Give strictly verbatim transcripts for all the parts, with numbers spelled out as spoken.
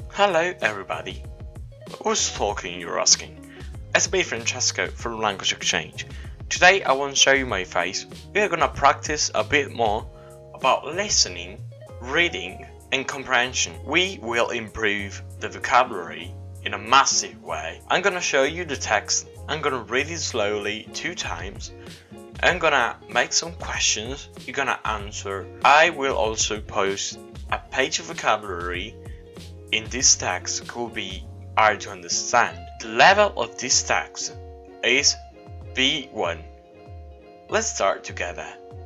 Hello everybody. Who's talking, you're asking? It's me, Francesco from Language Exchange. Today I want to show you my face. We are gonna practice a bit more about listening, reading and comprehension. We will improve the vocabulary in a massive way. I'm gonna show you the text, I'm gonna read it slowly two times, I'm gonna make some questions, you're gonna answer. I will also post a page of vocabulary in this text could be hard to understand. The level of this text is B one. Let's start together.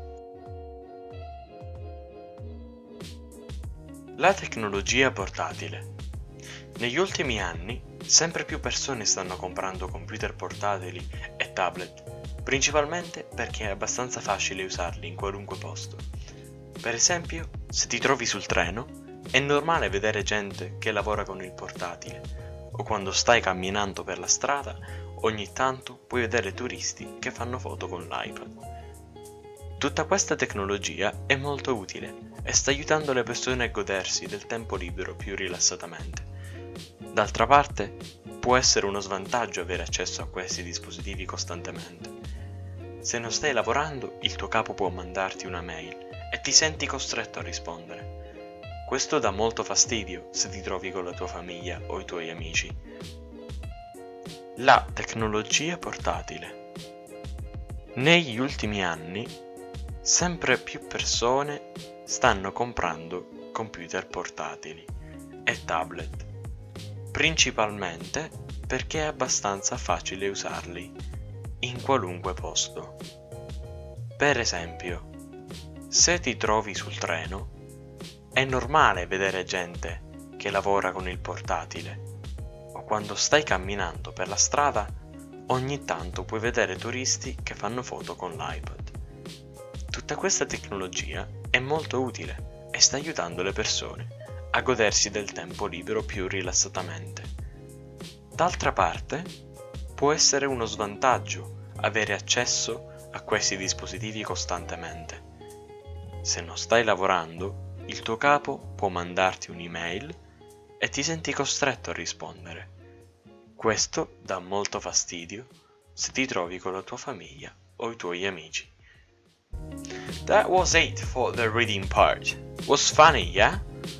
La tecnologia portatile. Negli ultimi anni, sempre più persone stanno comprando computer portatili e tablet, principalmente perché è abbastanza facile usarli in qualunque posto. Per esempio, se ti trovi sul treno, è normale vedere gente che lavora con il portatile, o quando stai camminando per la strada, ogni tanto puoi vedere turisti che fanno foto con l'iPad. Tutta questa tecnologia è molto utile e sta aiutando le persone a godersi del tempo libero più rilassatamente. D'altra parte, può essere uno svantaggio avere accesso a questi dispositivi costantemente. Se non stai lavorando, il tuo capo può mandarti una mail e ti senti costretto a rispondere. Questo dà molto fastidio se ti trovi con la tua famiglia o i tuoi amici. La tecnologia portatile. Negli ultimi anni, sempre più persone stanno comprando computer portatili e tablet, principalmente perché è abbastanza facile usarli in qualunque posto. Per esempio, se ti trovi sul treno, è normale vedere gente che lavora con il portatile, o quando stai camminando per la strada, ogni tanto puoi vedere turisti che fanno foto con l'iPad. Tutta questa tecnologia è molto utile e sta aiutando le persone a godersi del tempo libero più rilassatamente. D'altra parte, può essere uno svantaggio avere accesso a questi dispositivi costantemente. Se non stai lavorando, il tuo capo può mandarti un'email e ti senti costretto a rispondere. Questo dà molto fastidio se ti trovi con la tua famiglia o i tuoi amici. That was it for the reading part. Was funny, yeah?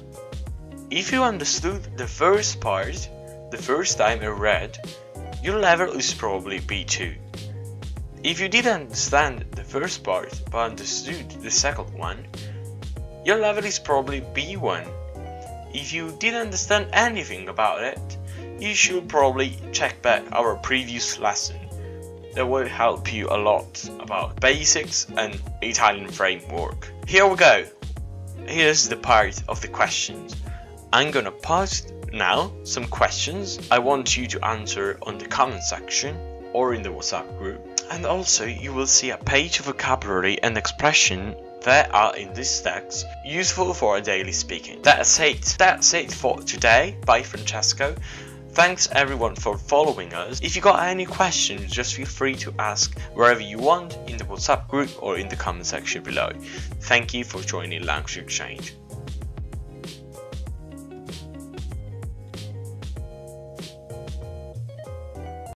If you understood the first part, the first time I read, your level is probably B two. If you didn't understand the first part but understood the second one, your level is probably B one. If you didn't understand anything about it, you should probably check back our previous lesson. That will help you a lot about basics and Italian framework. Here we go. Here's the part of the questions. I'm gonna post now some questions I want you to answer on the comment section or in the WhatsApp group. And also you will see a page of vocabulary and expression that are in this text useful for daily speaking. That's it. That's it for today. Bye, Francesco. Thanks everyone for following us. If you got any questions, just feel free to ask wherever you want in the WhatsApp group or in the comment section below. Thank you for joining Language Exchange.